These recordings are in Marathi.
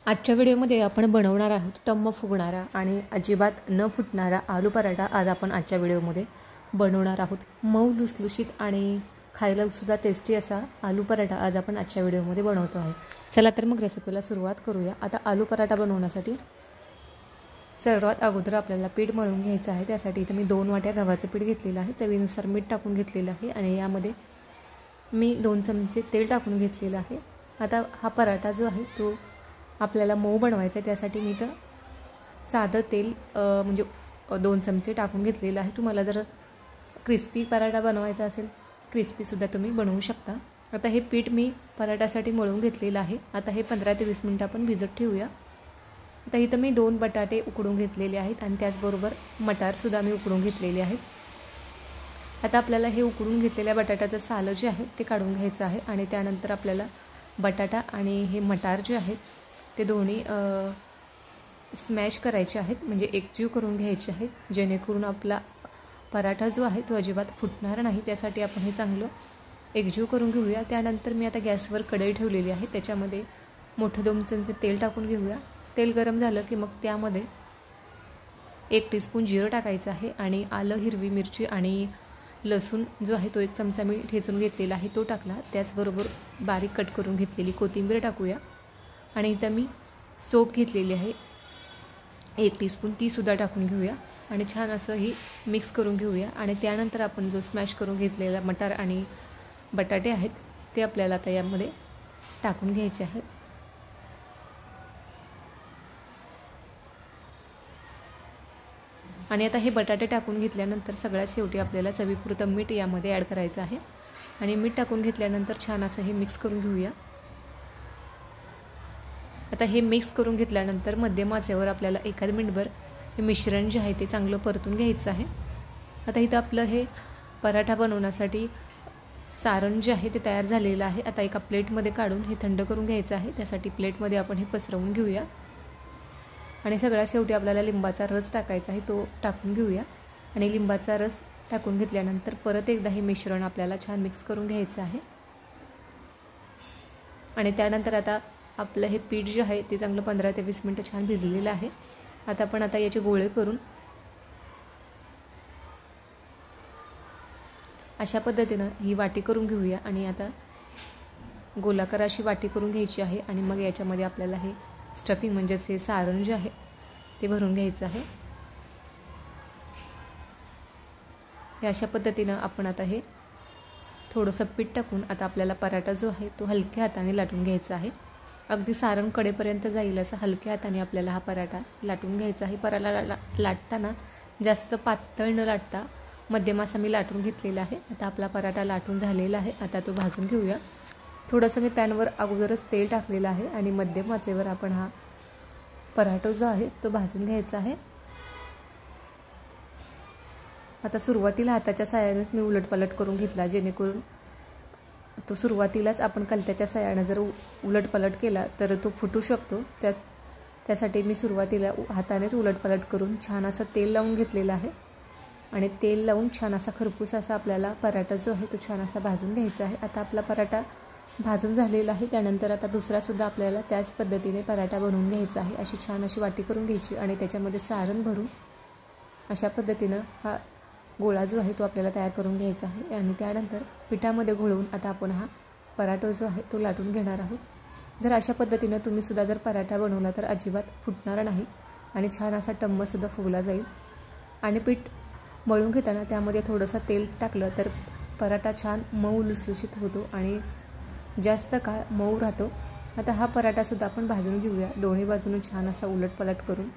आजच्या व्हिडिओमध्ये आपण बनवणार आहोत टम्म फुगणारा आणि अजिबात न फुटणारा आलू पराठा। आज आपण आजच्या व्हिडिओमध्ये बनवणार आहोत मऊ लुसलुशीत आणि खायला सुद्धा टेस्टी असा आलू पराठा आज आपण आजच्या व्हिडिओमध्ये बनवतो आहोत। चला तर मग रेसिपीला सुरुवात करूया। आता आलू पराठा बनवण्यासाठी सर्वात अगोदर आपल्याला पीठ मळून घ्यायचं आहे। त्यासाठी इथे मी 2 वाट्या गव्हाचं पीठ घेतलेलं आहे। चवीनुसार मीठ टाकून घेतलेलं आहे आणि यामध्ये मी 2 चमचे तेल टाकून घेतलेलं आहे। आता हा पराठा जो आहे तो आपल्याला मऊ बनवायचा आहे, त्यासाठी मी तर साधं तेल म्हणजे 2 चमचे टाकून घेतलेलं आहे। तुम्हाला जर क्रिस्पी पराठा बनवायचा असेल क्रिस्पीसुद्धा तुम्ही बनवू शकता। आता हे पीठ मी पराठ्यासाठी मळून घेतलेलं आहे। आता हे 15 ते 20 मिनिटं आपण भिजत ठेवूया। आता इथं मी 2 बटाटे उकडून घेतलेले आहेत आणि त्याचबरोबर मटारसुद्धा मी उकडून घेतलेले आहेत। आता आपल्याला हे उकडून घेतलेल्या बटाट्याचं साल जे आहे ते काढून घ्यायचं आहे आणि त्यानंतर आपल्याला बटाटा आणि हे मटार जे आहेत ते दोन्ही स्मॅश करायचे आहेत, म्हणजे एकजीव करून घ्यायचे आहेत, जेणेकरून आपला पराठा जो आहे तो अजिबात फुटणार नाही। त्यासाठी आपण हे चांगलं एकजीव करून घेऊया। त्यानंतर मी आता गॅसवर कढई ठेवलेली आहे, त्याच्यामध्ये मोठं 2 चमचे तेल टाकून घेऊया। तेल गरम झालं की मग त्यामध्ये 1 टीस्पून जिरं टाकायचं आहे आणि आलं, हिरवी मिरची आणि लसूण जो आहे तो 1 चमचा मी ठेचून घेतलेला आहे तो टाकला। त्याचबरोबर बारीक कट करून घेतलेली कोथिंबीर टाकूया आणि इथं मी सोप घेतलेली आहे 1 टीस्पून, तीसुद्धा टाकून घेऊया आणि छान असं ही मिक्स करून घेऊया। आणि त्यानंतर आपण जो स्मॅश करून घेतलेला मटार आणि बटाटे आहेत ते आपल्याला आता यामध्ये टाकून घ्यायचे आहेत। आणि आता हे बटाटे टाकून घेतल्यानंतर सगळ्यात शेवटी आपल्याला चवीपुरतं मीठ यामध्ये ॲड करायचं आहे आणि मीठ टाकून घेतल्यानंतर छान असं हे मिक्स करून घेऊया। आता हे मिक्स करून घेतल्यानंतर मध्यम आचेवर आपल्याला 1 मिनिटभर हे मिश्रण जे आहे ते चांगलं परतून घ्यायचं आहे। आता इथं आपलं हे पराठा बनवण्यासाठी सारण जे आहे ते तयार झालेलं आहे। आता एका प्लेटमध्ये काढून हे थंड करून घ्यायचं आहे। त्यासाठी प्लेटमध्ये आपण हे पसरवून घेऊया आणि सगळ्यात शेवटी आपल्याला लिंबाचा रस टाकायचा आहे तो टाकून घेऊया आणि लिंबाचा रस टाकून घेतल्यानंतर परत एकदा हे मिश्रण आपल्याला छान मिक्स करून घ्यायचं आहे। आणि त्यानंतर आता आपलं हे पीठ जे आहे ते चांगलं 15 ते 20 मिनिटं छान भिजलेलं आहे। आता आपण याचे गोळे करून अशा पद्धतीनं ही वाटी करून घेऊया आणि आता गोलाकार अशी वाटी करून घ्यायची आहे आणि मग याच्यामध्ये आपल्याला हे स्टफिंग म्हणजेच हे सारण जे आहे ते भरून घ्यायचं आहे। हे अशा पद्धतीनं आपण आता हे थोडंसं पीठ टाकून आता आपल्याला पराठा जो आहे तो हलक्या हाताने लाटून घ्यायचा आहे। अगदी सारण कडेपर्यंत जाईल असं हलक्या हाताने आपल्याला हा पराठा लाटून घ्यायचा आहे। पराठा लाटताना जास्त पातळ न लाटता मध्यम असा मी लाटून घेतलेला आहे। आता आपला पराठा लाटून झालेला आहे, आता तो भाजून घेऊया। थोडंसं मी पॅनवर अगोदरच तेल टाकलेलं आहे आणि मध्यम आचेवर आपण हा पराठा जो आहे तो भाजून घ्यायचा आहे। आता सुरुवातीला हाताच्या साहाय्यानेच मी उलटपालट करून घेतला, जेणेकरून तो सुरुवातीलाच आपण कलत्याच्या साहाय्याने जर उलटपालट केला तर तो फुटू शकतो। त्यासाठी मी सुरुवातीला हातानेच उलटपालट करून छान असं तेल लावून घेतलेलं आहे आणि तेल लावून छान असा खरपूस असा आपल्याला पराठा जो आहे तो छान असा भाजून घ्यायचा आहे। आता आपला पराठा भाजून झालेला आहे। त्यानंतर आता दुसरासुद्धा आपल्याला त्याच पद्धतीने पराठा बनवून घ्यायचा आहे। अशी छान अशी वाटी करून घ्यायची आणि त्याच्यामध्ये सारण भरून अशा पद्धतीनं हा गोळा जो आहे तो आपल्याला तयार करून घ्यायचा आहे आणि त्यानंतर पिठामध्ये घोळवून आता आपण हा पराठा जो आहे तो लाटून घेणार आहोत। जर अशा पद्धतीनं तुम्हीसुद्धा जर पराठा बनवला तर अजिबात फुटणार नाही आणि छान असा टम्मसुद्धा फुगला जाईल। आणि पीठ मळून घेताना त्यामध्ये थोडंसं तेल टाकलं तर पराठा छान मऊ लुसलुशीत होतो आणि जास्त काळ मऊ राहतो। आता हा पराठासुद्धा आपण भाजून घेऊया, दोन्ही बाजूने छान असा उलटपालट करून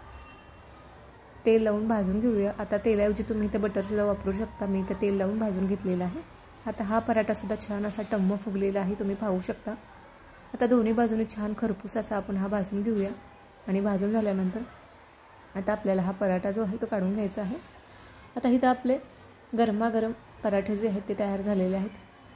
तेल लावून भाजून घेऊया। आता तेलाऐवजी तुम्ही इथं बटरसुद्धा वापरू शकता, मी इथं तेल लावून भाजून घेतलेला आहे। आता हा पराठासुद्धा छान असा टम्म फुगलेला आहे, तुम्ही पाहू शकता। आता दोन्ही बाजूने छान खरपूस असा आपण हा भाजून घेऊया आणि भाजून झाल्यानंतर आता आपल्याला हा पराठा जो आहे तो काढून घ्यायचा आहे। आता इथं आपले गरमागरम पराठे जे आहेत ते तयार झालेले आहेत,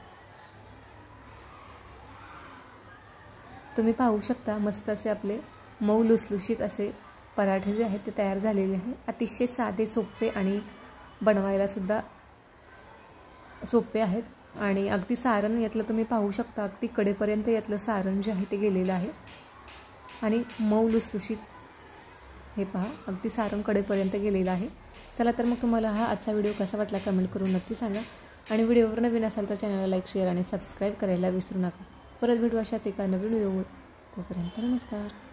तुम्ही पाहू शकता। मस्त असे आपले मऊ लुसलुशीत असे पराठे जे आहेत ते तयार झालेले आहे। अतिशय साधे, सोपे आणि बनवायला सुद्धा सोपे आहेत आणि अगदी सारण यातलं तुम्ही पाहू शकता, अगदी कडेपर्यंत यातलं सारण जे आहे ते गेलेलं आहे आणि मऊ लुसलुशीत हे पहा अगदी सारण कडेपर्यंत गेलेलं आहे. चला तर मग तुम्हाला हा आजचा व्हिडिओ कसा वाटला कमेंट करून नक्की सांगा. आणि व्हिडिओवर नवीन असाल तर चॅनलला लाईक शेअर आणि सबस्क्राईब करायला विसरू नका. परत भेटू अशाच एका नवीन व्हिडिओवर. तोपर्यंत नमस्कार.